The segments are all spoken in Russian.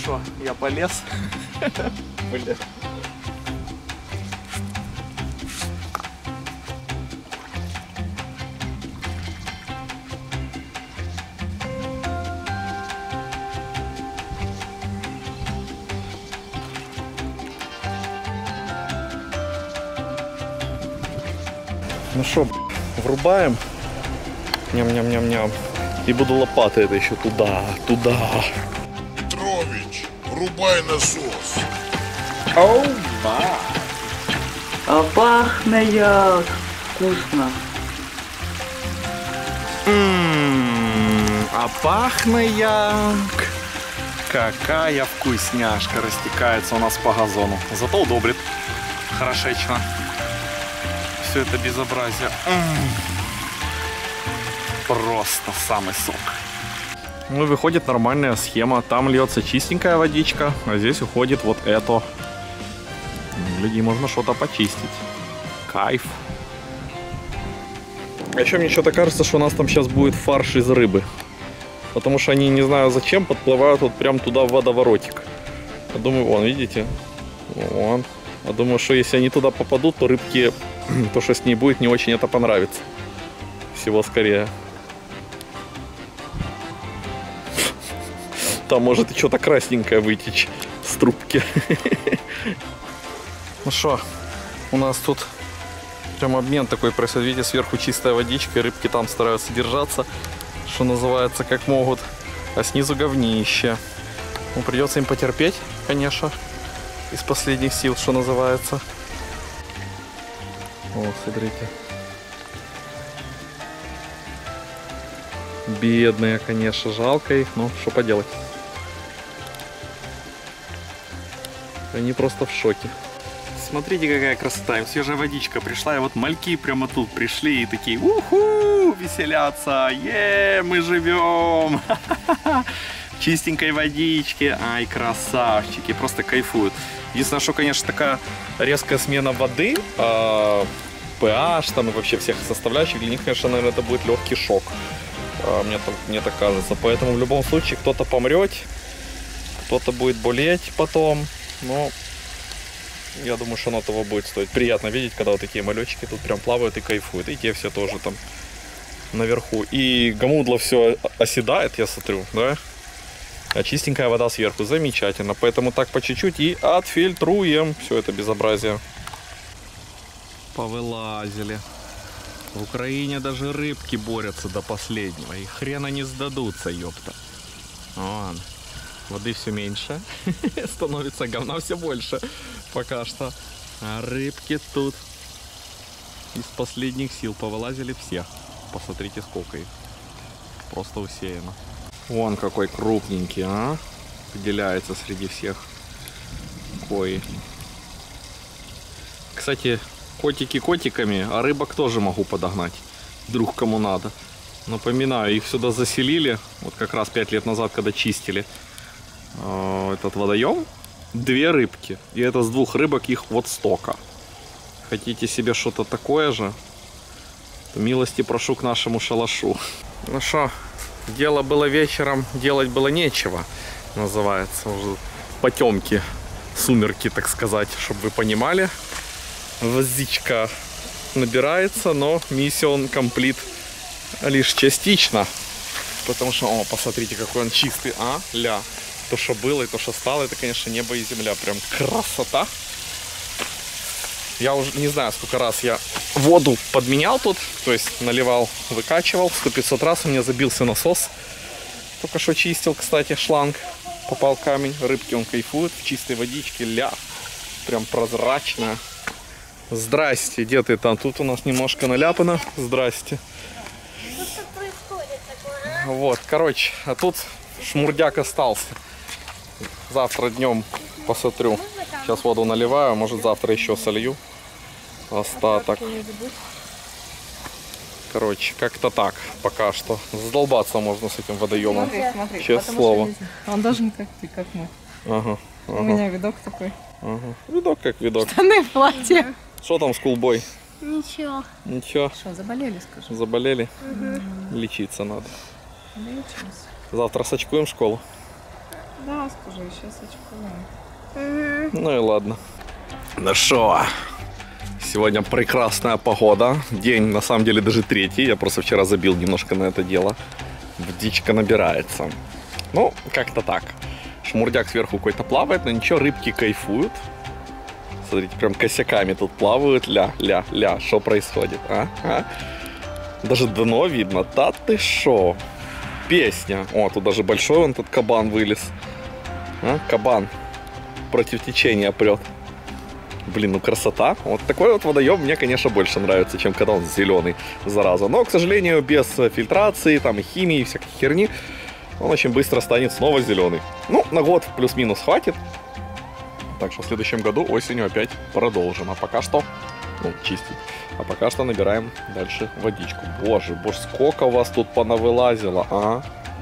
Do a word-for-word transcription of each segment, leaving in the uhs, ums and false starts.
что, я полез. Блин. Ну что, врубаем. Ням-ням-ням-ням. И буду лопатой это еще туда, туда. Петрович, врубай насос. Оу, ба. А пахнет як вкусно. Ммм, а пахнет як. Какая вкусняшка растекается у нас по газону. Зато удобрит. Хорошечно. Все это безобразие. М-м. Просто самый сок. Ну, выходит нормальная схема. Там льется чистенькая водичка, а здесь уходит вот это. Людей можно что-то почистить. Кайф. А еще мне что-то кажется, что у нас там сейчас будет фарш из рыбы. Потому что они, не знаю зачем, подплывают вот прям туда в водоворотик. Я думаю, вон, видите? Вон. Я думаю, что если они туда попадут, то рыбки, то, что с ней будет, не очень это понравится. Всего скорее. Там может и что-то красненькое вытечь с трубки. Ну что, у нас тут прям обмен такой происходит. Видите, сверху чистая водичка, и рыбки там стараются держаться, что называется, как могут. А снизу говнище. Ну, придется им потерпеть, конечно, из последних сил, что называется. О, смотрите. Бедные, конечно, жалко их, но что поделать. Они просто в шоке. Смотрите, какая красота. Им свежая водичка пришла, и вот мальки прямо тут пришли и такие: уху, веселятся, е, мы живем. В чистенькой водичке. Ай, красавчики, просто кайфуют. Единственное, что, конечно, такая резкая смена воды, pH там и вообще всех составляющих, для них, конечно, наверное, это будет легкий шок. Мне так, мне так кажется. Поэтому в любом случае кто-то помрет, кто-то будет болеть потом. Но я думаю, что оно того будет стоить. Приятно видеть, когда вот такие малечки тут прям плавают и кайфуют. И те все тоже там наверху. И гамудло все оседает, я смотрю, да? А чистенькая вода сверху. Замечательно. Поэтому так по чуть-чуть и отфильтруем все это безобразие. Повылазили. В Украине даже рыбки борются до последнего. И хрена не сдадутся, ёпта. Вон. Воды все меньше. Становится говна все больше. Пока что. А рыбки тут из последних сил повылазили все. Посмотрите, сколько их. Просто усеяно. Вон какой крупненький, а? Выделяется среди всех кои. Кстати, котики котиками, а рыбок тоже могу подогнать. Вдруг кому надо. Напоминаю, их сюда заселили. Вот как раз пять лет назад, когда чистили э, этот водоем. Две рыбки. И это с двух рыбок их вот столько. Хотите себе что-то такое же? То милости прошу к нашему шалашу. Ну что, дело было вечером, делать было нечего. Называется уже потемки, сумерки, так сказать, чтобы вы понимали. Водичка набирается, но миссион комплит лишь частично. Потому что, о, посмотрите, какой он чистый, а, ля. То, что было и то, что стало, это, конечно, небо и земля. Прям красота. Я уже не знаю, сколько раз я воду подменял тут. То есть наливал, выкачивал. сто пятьсот раз у меня забился насос. Только что чистил, кстати, шланг. Попал камень. Рыбки он кайфует в чистой водичке. Ля. Прям прозрачная. Здрасте, где ты там? Тут у нас немножко наляпано. Здрасте. Что происходит такое, а? Вот, короче, а тут шмурдяк остался. Завтра днем посмотрю. Сейчас воду наливаю, может завтра еще солью. Остаток. Короче, как-то так пока что. Задолбаться можно с этим водоемом. Смотри, смотри. Честное слово. Он должен как ты, как мы. Ага, ага, У меня видок такой. ага. Видок как видок. Штаны в платье. Что там, скулбой? Ничего. Ничего, Что, заболели, скажи? заболели? Угу. Лечиться надо. Лечимся. Завтра сочкуем в школу. Да, скажи, сейчас очкуем. Ну и ладно. Ну шо, сегодня прекрасная погода. День, на самом деле, даже третий. Я просто вчера забил немножко на это дело. Водичка набирается. Ну, как-то так. Шмурдяк сверху какой-то плавает, но ничего, рыбки кайфуют. Смотрите, прям косяками тут плавают. Ля, ля, ля. Что происходит, а? а? Даже дно видно. Да ты шо? Песня. О, тут даже большой вон тут кабан вылез. А? Кабан. Против течения прет. Блин, ну красота. Вот такой вот водоем мне, конечно, больше нравится, чем когда он зеленый, зараза. Но, к сожалению, без фильтрации, там и химии, и всякой херни, он очень быстро станет снова зеленый. Ну, на год плюс-минус хватит. Так что в следующем году осенью опять продолжим. А пока что, ну, чистить. А пока что набираем дальше водичку. Боже, боже, сколько у вас тут понавылазило, а?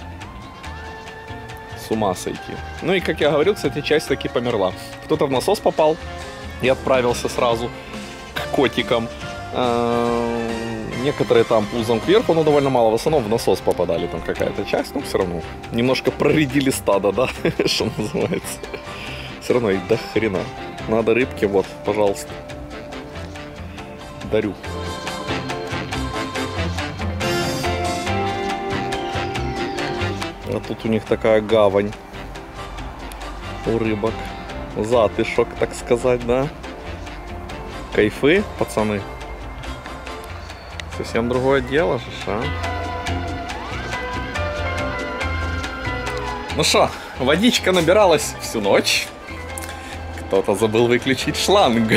С ума сойти. Ну и, как я говорил, кстати, часть таки померла. Кто-то в насос попал и отправился сразу к котикам. Некоторые там пузом кверху, но довольно мало. В основном в насос попадали там какая-то часть. Но все равно немножко проредили стадо, да? Что называется. Все равно их до хрена. Надо рыбки, вот, пожалуйста. Дарю. А тут у них такая гавань у рыбок. Затышок, так сказать, да? Кайфы, пацаны. Совсем другое дело же, а? Ну что, водичка набиралась всю ночь. Кто-то забыл выключить шланг.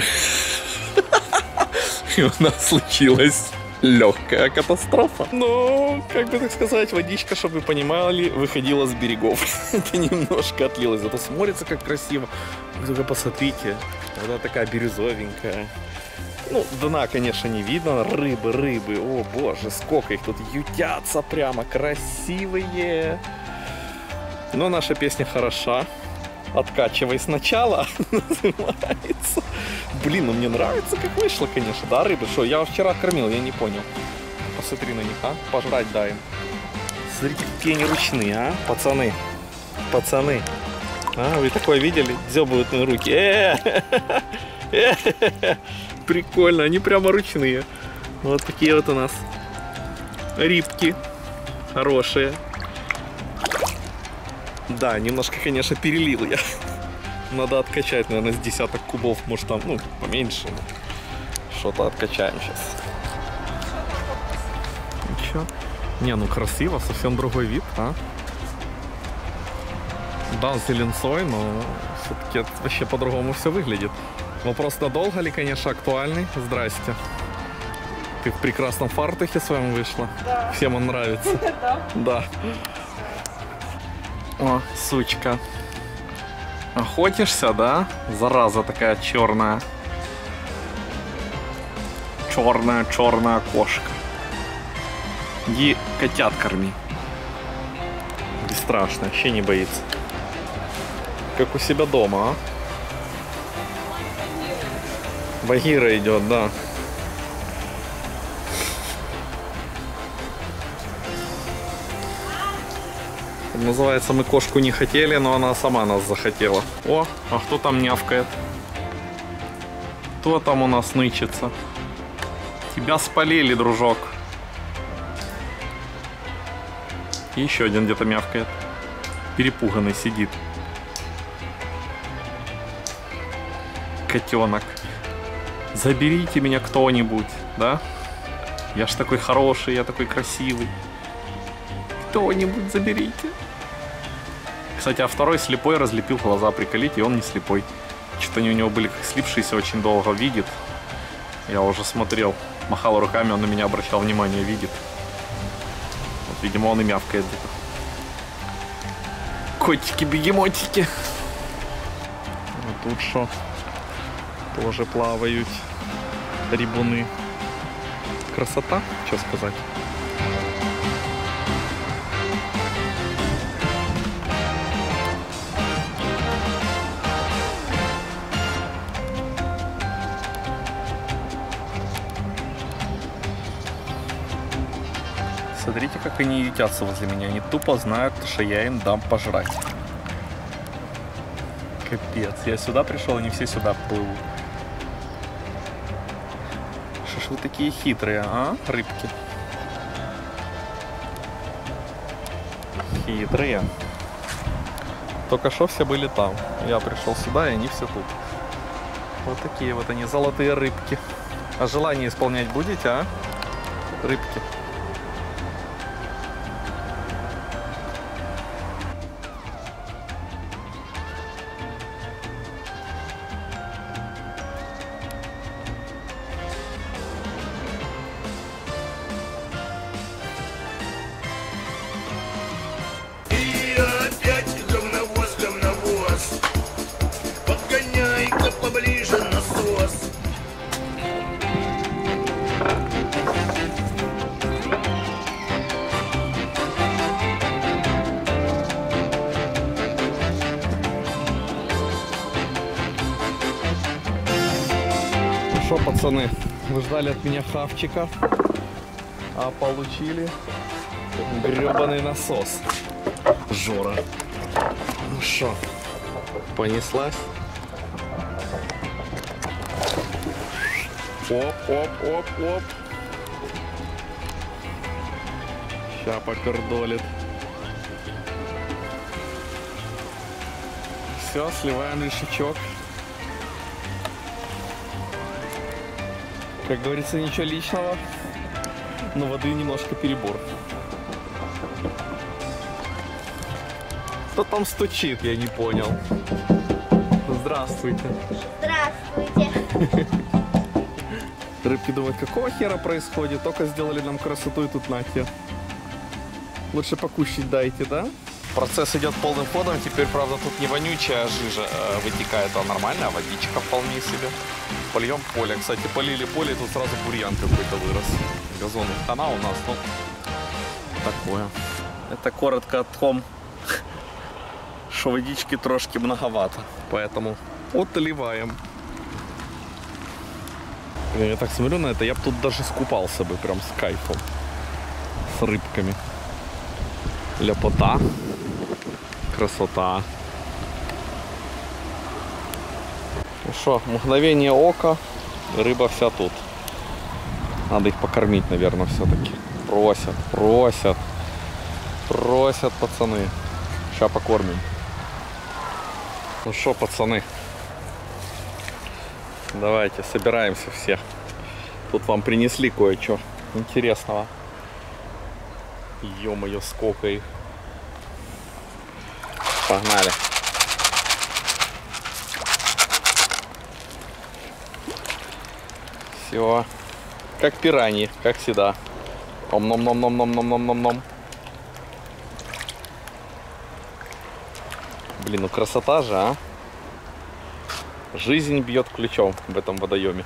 И у нас случилась легкая катастрофа. Но, как бы так сказать, водичка, чтобы вы понимали, выходила с берегов. Это немножко отлилось, зато смотрится как красиво. Вы только посмотрите, вода такая бирюзовенькая. Ну, дна, конечно, не видно. Рыбы, рыбы, о боже, сколько их тут ютятся прямо, красивые. Но наша песня хороша. «Откачивай сначала» называется. Блин, ну мне нравится, как вышло, конечно, да, рыбы? Что, я вчера кормил, я не понял. Посмотри на них, а? Пожрать дай им. Смотрите, какие они ручные, а? Пацаны. Пацаны. А, вы такое видели? Дзёбают на руки. Э-э-э. Прикольно, они прямо ручные. Вот такие вот у нас рыбки. Хорошие. Да, немножко, конечно, перелил я. Надо откачать, наверное, с десяток кубов. Может там, ну, поменьше. Что-то откачаем сейчас. Ничего. Не, ну красиво, совсем другой вид, а? Да, с зеленцой, но все-таки вообще по-другому все выглядит. Вопрос, надолго ли, конечно, актуальный. Здрасте. Ты в прекрасном фартухе своем вышла? Да. Всем он нравится? Да. Да. О, сучка. Охотишься, да? Зараза такая черная. Черная, черная кошка. Иди котят корми. Бесстрашно, вообще не боится. Как у себя дома, а? Багира идет, да. Называется, мы кошку не хотели, но она сама нас захотела. О, а кто там нявкает? Кто там у нас нычется? Тебя спалили, дружок. И еще один где-то мявкает. Перепуганный сидит. Котенок. Заберите меня кто-нибудь, да? Я ж такой хороший, я такой красивый. Кто-нибудь заберите. Кстати, а второй слепой разлепил глаза, приколите, и он не слепой. Что-то они у него были как слипшиеся, очень долго видит. Я уже смотрел, махал руками, он на меня обращал внимание, видит. Вот, видимо, он и мявкает где-то. Котики-бегемотики. А тут что? Тоже плавают рибуны. Красота, что сказать. Смотрите, как они ютятся возле меня. Они тупо знают, что я им дам пожрать. Капец, я сюда пришел, они все сюда плывут. Что ж вы такие хитрые, а, рыбки? Хитрые. Только что все были там. Я пришел сюда, и они все тут. Вот такие вот они, золотые рыбки. А желание исполнять будете, а? Рыбки. Поближе насос. Ну что, пацаны, вы ждали от меня хавчика, а получили гребаный насос. Жора. Ну что, понеслась? Оп, оп, оп, оп. Ща попердолит. Все, сливаем лишачок. Как говорится, ничего личного, но воды немножко перебор. Кто там стучит, я не понял. Здравствуйте. Здравствуйте. Рыбки думают, какого хера происходит? Только сделали нам красоту и тут нахер. Лучше покушать дайте, да? Процесс идет полным ходом. Теперь, правда, тут не вонючая жижа э, вытекает, а нормальная водичка вполне себе. Польем поле. Кстати, полили поле, и тут сразу бурьян какой-то вырос. Газон хана у нас, ну, такое. Это коротко о том, что водички трошки многовато. Поэтому отливаем. Я так смотрю на это, я бы тут даже скупался бы прям с кайфом. С рыбками. Ляпота. Красота. Ну что, мгновение ока. Рыба вся тут. Надо их покормить, наверное, все-таки. Просят, просят. Просят, пацаны. Сейчас покормим. Ну что, пацаны. Давайте, собираемся все. Тут вам принесли кое-что интересного. Ё-моё, сколько их. Погнали. Все. Как пираньи, как всегда. Ом-ном-ном-ном-ном-ном-ном-ном-ном. Блин, ну красота же, а? Жизнь бьет ключом в этом водоеме.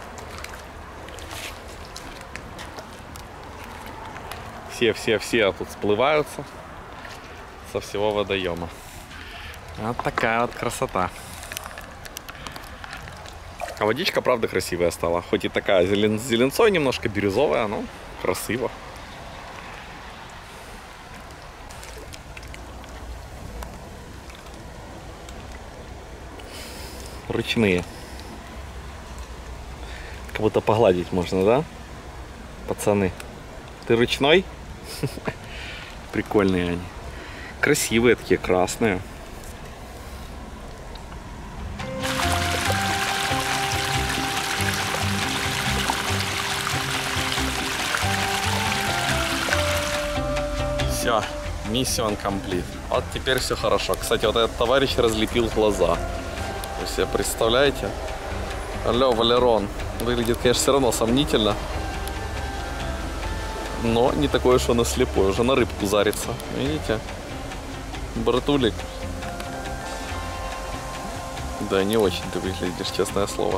Все-все-все тут сплываются со всего водоема. Вот такая вот красота. А водичка, правда, красивая стала. Хоть и такая зелен... с зеленцой немножко бирюзовая, но красиво. Ручные. Как будто погладить можно, да? Пацаны. Ты ручной? Прикольные они. Красивые такие, красные. Все, миссион комплит. Вот теперь все хорошо. Кстати, вот этот товарищ разлепил глаза. Вы себе представляете? Алло, Валерон. Выглядит, конечно, все равно сомнительно. Но не такое, что на слепой. Уже на рыбку зарится. Видите? Братулик. Да, не очень ты выглядишь, честное слово.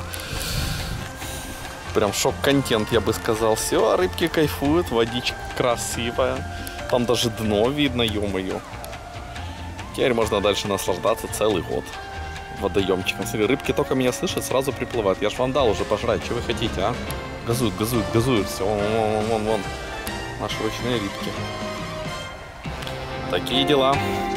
Прям шок-контент, я бы сказал. Все, рыбки кайфуют, водичка красивая. Там даже дно видно, ё-моё. Теперь можно дальше наслаждаться целый год водоемчиком. Смотри, рыбки только меня слышат, сразу приплывают. Я ж вам дал уже пожрать, что вы хотите, а? Газуют, газуют, газуют. Все, вон, вон, вон, вон. Наши ручные рыбки. Такие дела.